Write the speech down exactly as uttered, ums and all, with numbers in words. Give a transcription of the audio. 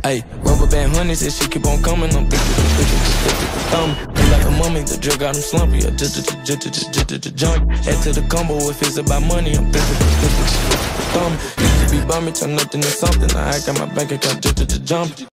Ayy, rubber band honey said she keep on coming. I'm thinking, thinking, thinking, thumb. Feel like a mummy, the drug got him slumpy. I just, just, just, just, just, just, jump. Add to the combo if it's about money. I'm thinking, thinking, thumb. Used to be bummy, turn nothing to something. I act on my bank account, just, just, just jump.